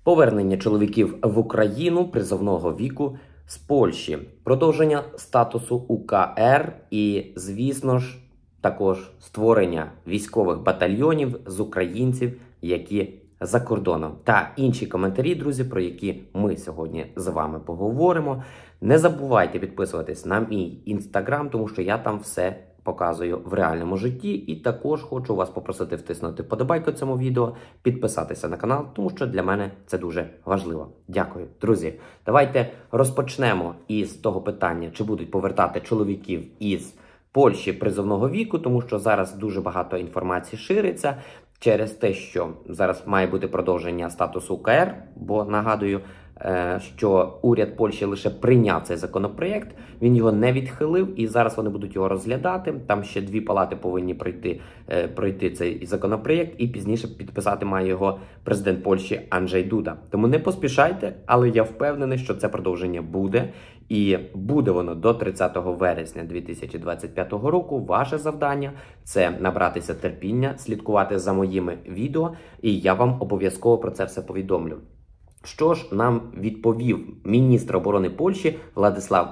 Повернення чоловіків в Україну призовного віку з Польщі, продовження статусу УКР і, звісно ж, також створення військових батальйонів з українців, які за кордоном. Та інші коментарі, друзі, про які ми сьогодні з вами поговоримо. Не забувайте підписуватись на мій інстаграм, тому що я там все показую в реальному житті. І також хочу вас попросити втиснути вподобайку цьому відео, підписатися на канал, тому що для мене це дуже важливо. Дякую, друзі. Давайте розпочнемо із того питання, чи будуть повертати чоловіків із Польщі призовного віку, тому що зараз дуже багато інформації шириться через те, що зараз має бути продовження статусу УКР, бо, нагадую, що уряд Польщі лише прийняв цей законопроєкт, він його не відхилив, і зараз вони будуть його розглядати. Там ще дві палати повинні пройти цей законопроєкт, і пізніше підписати має його президент Польщі Анджей Дуда. Тому не поспішайте, але я впевнений, що це продовження буде. І буде воно до 30 вересня 2025 року. Ваше завдання – це набратися терпіння, слідкувати за моїми відео, і я вам обов'язково про це все повідомлю. Що ж нам відповів міністр оборони Польщі Владислав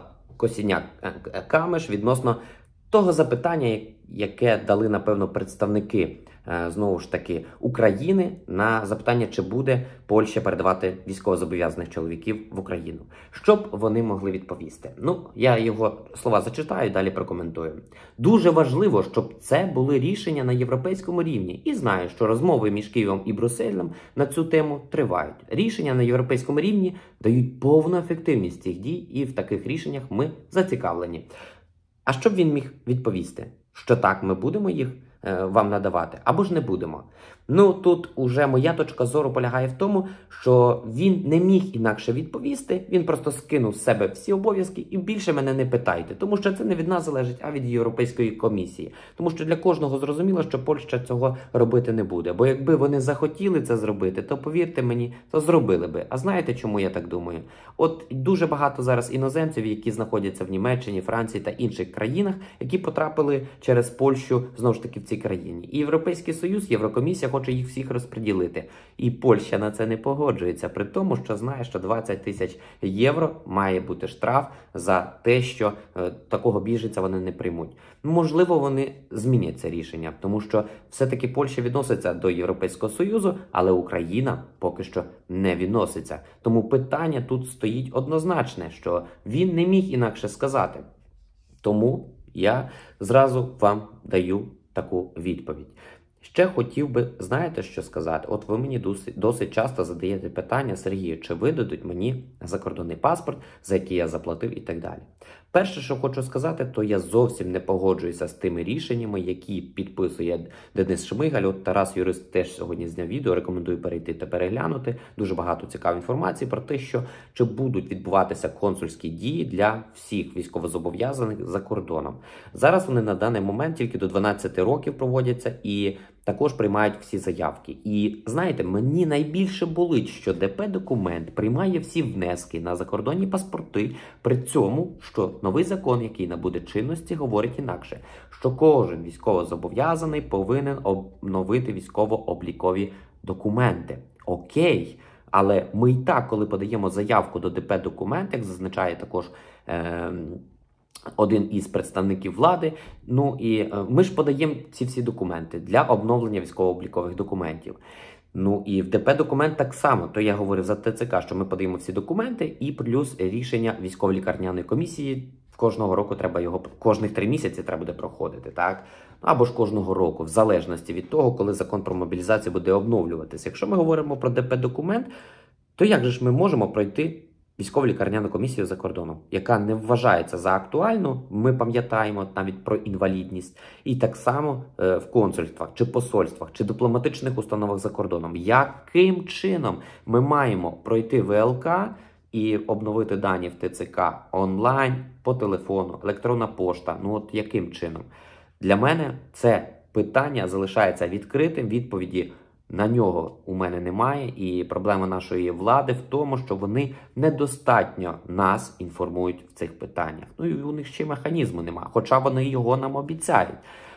Косіняк-Камиш відносно того запитання, яке дали, напевно, представники, знову ж таки, України на запитання, чи буде Польща передавати військовозобов'язаних чоловіків в Україну. Що б вони могли відповісти? Ну, я його слова зачитаю, далі прокоментую. Дуже важливо, щоб це були рішення на європейському рівні. І знаю, що розмови між Києвом і Брюсселем на цю тему тривають. Рішення на європейському рівні дають повну ефективність цих дій, і в таких рішеннях ми зацікавлені. А що б він міг відповісти? Що так, ми будемо їх вам надавати, або ж не будемо. Ну, тут уже моя точка зору полягає в тому, що він не міг інакше відповісти, він просто скинув з себе всі обов'язки і більше мене не питайте, тому що це не від нас залежить, а від Європейської комісії. Тому що для кожного зрозуміло, що Польща цього робити не буде. Бо якби вони захотіли це зробити, то, повірте мені, то зробили би. А знаєте, чому я так думаю? От дуже багато зараз іноземців, які знаходяться в Німеччині, Франції та інших країнах, які потрапили через Польщу, знову ж таки, в цій країні. І Європейський Союз, Єврокомісія хоче їх всіх розподілити. І Польща на це не погоджується, при тому, що знає, що 20 тисяч євро має бути штраф за те, що такого біженця вони не приймуть. Можливо, вони змінять це рішення, тому що все-таки Польща відноситься до Європейського Союзу, але Україна поки що не відноситься. Тому питання тут стоїть однозначне, що він не міг інакше сказати. Тому я зразу вам даю таку відповідь. Ще хотів би, знаєте, що сказати? От ви мені досить часто задаєте питання: Сергію, чи видадуть мені закордонний паспорт, за який я заплатив і так далі. Перше, що хочу сказати, то я зовсім не погоджуюся з тими рішеннями, які підписує Денис Шмигаль. От Тарас Юрист теж сьогодні зняв відео, рекомендую перейти та переглянути. Дуже багато цікавої інформації про те, що чи будуть відбуватися консульські дії для всіх військовозобов'язаних за кордоном. Зараз вони на даний момент тільки до 12 років проводяться і також приймають всі заявки. І, знаєте, мені найбільше болить, що ДП-документ приймає всі внески на закордонні паспорти, при цьому, що новий закон, який набуде чинності, говорить інакше, що кожен військовозобов'язаний повинен обновити військово-облікові документи. Окей, але ми і так, коли подаємо заявку до ДП-документ, як зазначає також один із представників влади, ну і ми ж подаємо ці всі документи для обновлення військово-облікових документів. Ну і в ДП-документ так само, то я говорив за ТЦК, що ми подаємо всі документи і плюс рішення військово-лікарняної комісії. Кожного року треба його, кожних 3 місяці треба буде проходити, так? Або ж кожного року, в залежності від того, коли закон про мобілізацію буде обновлюватися. Якщо ми говоримо про ДП-документ, то як же ж ми можемо пройти військово-лікарняну комісію за кордоном, яка не вважається за актуальну, ми пам'ятаємо навіть про інвалідність, і так само в консульствах, чи посольствах, чи дипломатичних установах за кордоном. Яким чином ми маємо пройти ВЛК і обновити дані в ТЦК онлайн, по телефону, електронна пошта? Ну от яким чином? Для мене це питання залишається відкритим, відповіді на нього у мене немає, і проблема нашої влади в тому, що вони недостатньо нас інформують в цих питаннях. Ну і у них ще механізму немає, хоча вони його нам обіцяють.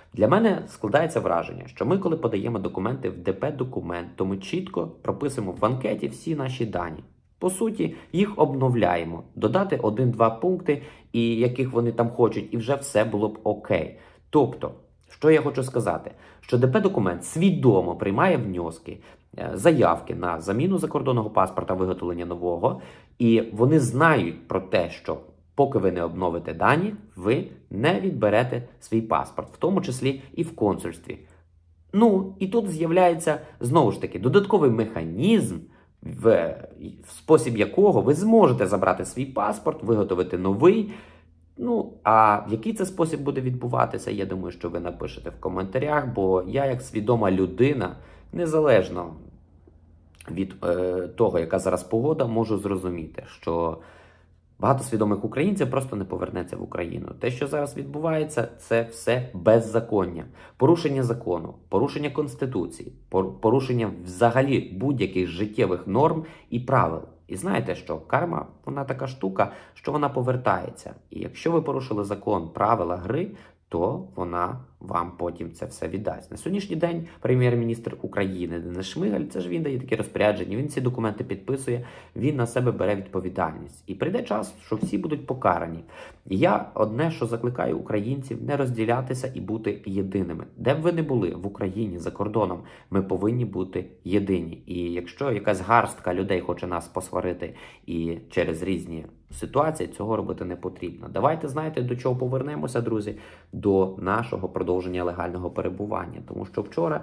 Для мене складається враження, що ми, коли подаємо документи в ДП-документ, то ми чітко прописуємо в анкеті всі наші дані. По суті, їх обновляємо. Додати 1-2 пункти, і яких вони там хочуть, і вже все було б окей. Тобто, що я хочу сказати? Що ДП-документ свідомо приймає внески, заявки на заміну закордонного паспорта, виготовлення нового, і вони знають про те, що поки ви не обновите дані, ви не відберете свій паспорт, в тому числі і в консульстві. Ну, і тут з'являється, знову ж таки, додатковий механізм, в спосіб якого ви зможете забрати свій паспорт, виготовити новий. Ну, а в який це спосіб буде відбуватися, я думаю, що ви напишете в коментарях, бо я, як свідома людина, незалежно від того, яка зараз погода, можу зрозуміти, що багато свідомих українців просто не повернеться в Україну. Те, що зараз відбувається, це все беззаконня. Порушення закону, порушення Конституції, порушення взагалі будь-яких життєвих норм і правил. І знаєте що? Карма, вона така штука, що вона повертається. І якщо ви порушили закон, правила гри, то вона вам потім це все віддасть. На сьогоднішній день прем'єр-міністр України Денис Шмигаль, це ж він дає такі розпорядження, він ці документи підписує, він на себе бере відповідальність. І прийде час, що всі будуть покарані. І я одне, що закликаю українців, не розділятися і бути єдиними. Де б ви не були, в Україні, за кордоном, ми повинні бути єдині. І якщо якась гарстка людей хоче нас посварити і через різні ситуації, цього робити не потрібно. Давайте, знаєте, до чого повернемося, друзі? До нашого продовження легального перебування. Тому що вчора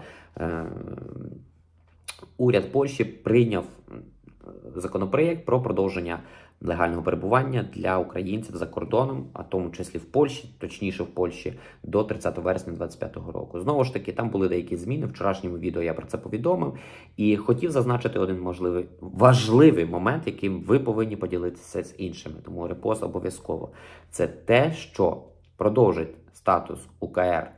уряд Польщі прийняв законопроєкт про продовження легального перебування для українців за кордоном, а в тому числі в Польщі, точніше в Польщі, до 30 вересня 2025 року. Знову ж таки, там були деякі зміни. В вчорашньому відео я про це повідомив. І хотів зазначити один важливий момент, яким ви повинні поділитися з іншими. Тому репост обов'язково. Це те, що продовжить статус УКР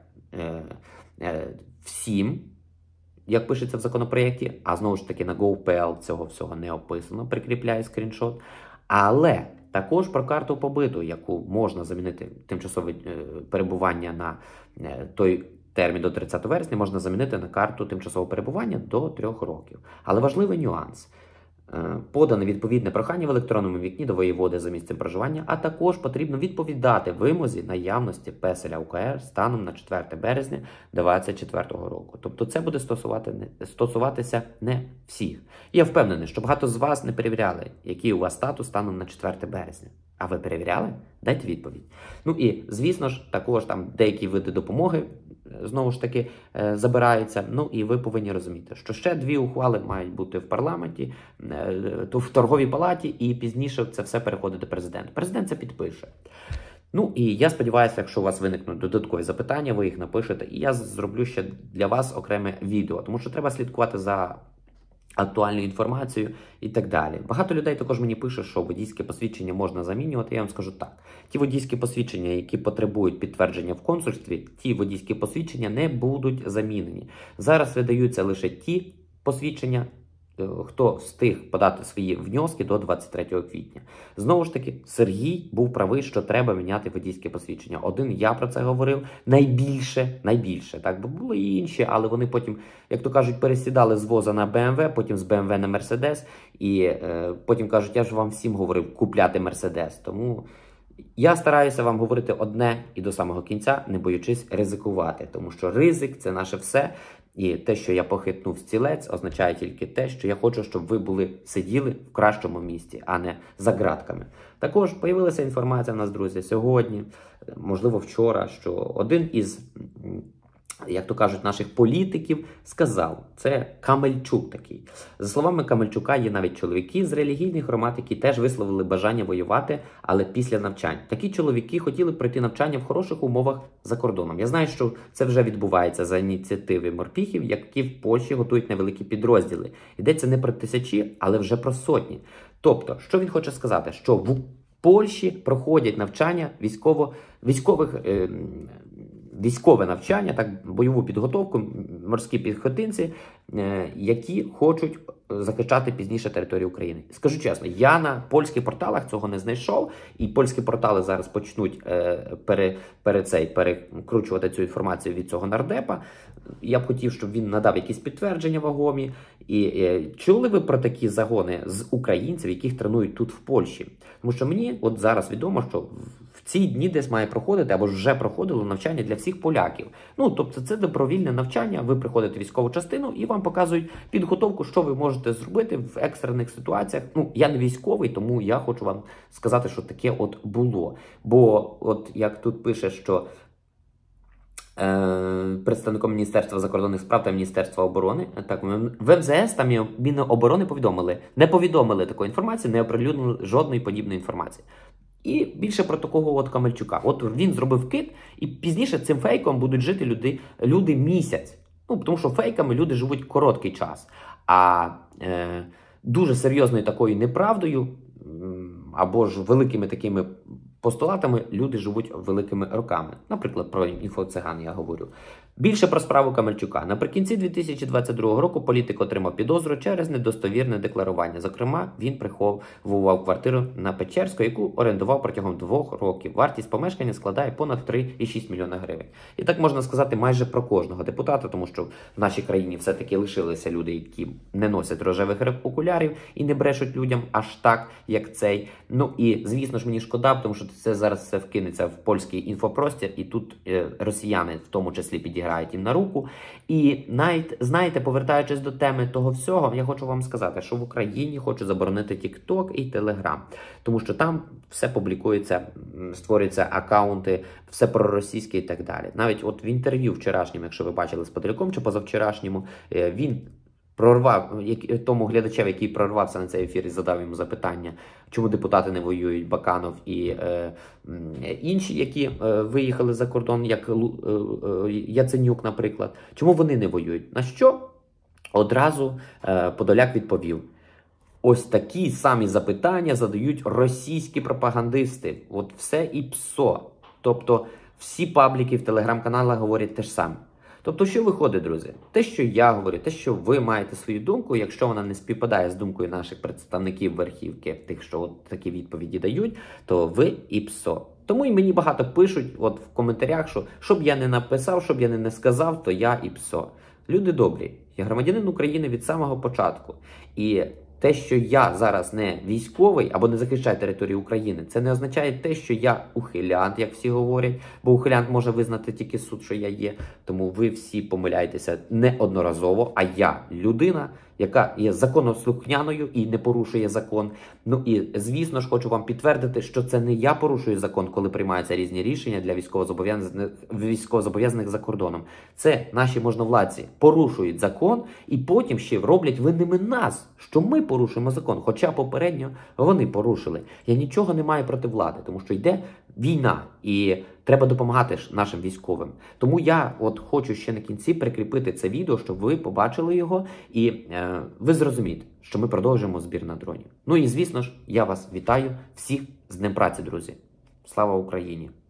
всім, як пишеться в законопроєкті, а знову ж таки на GoPL цього всього не описано, прикріпляє скріншот. Але також про карту побиту, яку можна замінити тимчасове перебування на той термін до 30 вересня, можна замінити на карту тимчасового перебування до 3 років. Але важливий нюанс. Подане відповідне прохання в електронному вікні до воєводи за місцем проживання, а також потрібно відповідати вимозі наявності песеля УКР станом на 4 березня 2024 року. Тобто це буде стосуватися не всіх. Я впевнений, що багато з вас не перевіряли, який у вас статус станом на 4 березня. А ви перевіряли? Дайте відповідь. Ну і, звісно ж, також там деякі види допомоги, знову ж таки, забираються. Ну і ви повинні розуміти, що ще 2 ухвали мають бути в парламенті, в торговій палаті, і пізніше це все переходить до президента. Президент це підпише. Ну і я сподіваюся, якщо у вас виникнуть додаткові запитання, ви їх напишете, і я зроблю ще для вас окреме відео, тому що треба слідкувати за актуальну інформацію і так далі. Багато людей також мені пише, що водійське посвідчення можна замінювати. Я вам скажу так. Ті водійські посвідчення, які потребують підтвердження в консульстві, ті водійські посвідчення не будуть замінені. Зараз видаються лише ті посвідчення, хто встиг подати свої внески до 23 квітня. Знову ж таки, Сергій був правий, що треба міняти водійське посвідчення. Я про це говорив найбільше. Так, бо були і інші, але вони потім, як то кажуть, пересідали з воза на БМВ, потім з БМВ на Мерседес, і потім кажуть, я ж вам всім говорив купляти Мерседес. Тому я стараюся вам говорити одне і до самого кінця, не боючись ризикувати, тому що ризик – це наше все. І те, що я похитнув стілець, означає тільки те, що я хочу, щоб ви сиділи в кращому місці, а не за ґратками. Також появилася інформація в нас, друзі, сьогодні, можливо вчора, що один із, як то кажуть, наших політиків сказав, це Камельчук такий. За словами Камельчука, є навіть чоловіки з релігійних громад, які теж висловили бажання воювати, але після навчань. Такі чоловіки хотіли пройти навчання в хороших умовах за кордоном. Я знаю, що це вже відбувається за ініціативи морпіхів, які в Польщі готують невеликі підрозділи. Йдеться не про тисячі, але вже про сотні. Тобто, що він хоче сказати? Що в Польщі проходять навчання військове навчання, так, бойову підготовку, морські піхотинці, які хочуть захищати пізніше територію України. Скажу чесно, я на польських порталах цього не знайшов, і польські портали зараз почнуть перекручувати цю інформацію від цього нардепа. Я б хотів, щоб він надав якісь підтвердження вагомі. І чули ви про такі загони з українців, яких тренують тут в Польщі? Тому що мені от зараз відомо, що в ці дні десь має проходити, або вже проходило навчання для всіх поляків. Ну, тобто це добровільне навчання, ви приходите в військову частину і вам показують підготовку, що ви можете зробити в екстрених ситуаціях. Ну, я не військовий, тому я хочу вам сказати, що таке от було. Бо от як тут пише, що представником Міністерства закордонних справ та Міністерства оборони, так, в МЗС та Міноборони не повідомили такої інформації, не оприлюднили жодної подібної інформації. І більше про такого от Камельчука. От він зробив кит, і пізніше цим фейком будуть жити люди місяць. Ну, тому що фейками люди живуть короткий час. А дуже серйозною такою неправдою, або ж великими такими постулатами люди живуть великими роками. Наприклад, про інфоциган я говорю. Більше про справу Камельчука. Наприкінці 2022 року політик отримав підозру через недостовірне декларування. Зокрема, він приховував квартиру на Печерську, яку орендував протягом 2 років. Вартість помешкання складає понад 3,6 мільйона гривень. І так можна сказати майже про кожного депутата, тому що в нашій країні все-таки лишилися люди, які не носять рожевих окулярів і не брешуть людям аж так, як цей. Ну і, звісно ж, мені шкода, тому що це зараз все вкинеться в польський інфопростір, і тут росіяни в тому числі підіграють їм на руку. І навіть, знаєте, повертаючись до теми того всього, я хочу вам сказати, що в Україні хочуть заборонити TikTok і Telegram, тому що там все публікується, створюються акаунти, все проросійське і так далі. Навіть от в інтерв'ю вчорашньому, якщо ви бачили з Подоляком чи позавчорашньому, він прорвав тому глядачеві, який прорвався на цей ефір і задав йому запитання, чому депутати не воюють, Баканов і інші, які виїхали за кордон, як Яценюк, наприклад. Чому вони не воюють? На що одразу Подоляк відповів: ось такі самі запитання задають російські пропагандисти. От все і ПСО. Тобто всі пабліки в телеграм-каналах говорять те ж саме. Тобто, що виходить, друзі? Те, що я говорю, те, що ви маєте свою думку, якщо вона не співпадає з думкою наших представників верхівки, тих, що от такі відповіді дають, то ви і ПСО. Тому і мені багато пишуть от в коментарях, що щоб я не написав, щоб я не сказав, то я і ПСО. Люди добрі, я громадянин України від самого початку. І те, що я зараз не військовий або не захищаю територію України, це не означає те, що я ухилянт, як всі говорять, бо ухилянт може визнати тільки суд, що я є. Тому ви всі помиляєтеся неодноразово, а я людина, яка є законослухняною і не порушує закон. Ну і, звісно ж, хочу вам підтвердити, що це не я порушую закон, коли приймаються різні рішення для військовозобов'язаних за кордоном. Це наші можновладці порушують закон і потім ще роблять винними нас, що ми порушуємо закон. Хоча попередньо вони порушили. Я нічого не маю проти влади, тому що йде війна і треба допомагати нашим військовим. Тому я от хочу ще на кінці прикріпити це відео, щоб ви побачили його і ви зрозумієте, що ми продовжуємо збір на дронів. Ну і звісно ж, я вас вітаю всіх з Днем праці, друзі. Слава Україні!